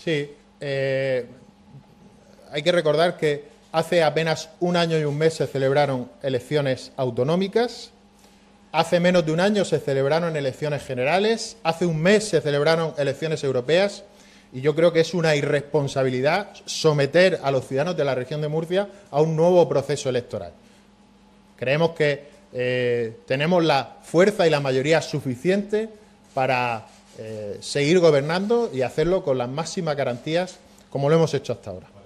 Sí, hay que recordar que hace apenas un año y un mes se celebraron elecciones autonómicas, hace menos de un año se celebraron elecciones generales, hace un mes se celebraron elecciones europeas y yo creo que es una irresponsabilidad someter a los ciudadanos de la región de Murcia a un nuevo proceso electoral. Creemos que tenemos la fuerza y la mayoría suficiente para seguir gobernando y hacerlo con las máximas garantías como lo hemos hecho hasta ahora.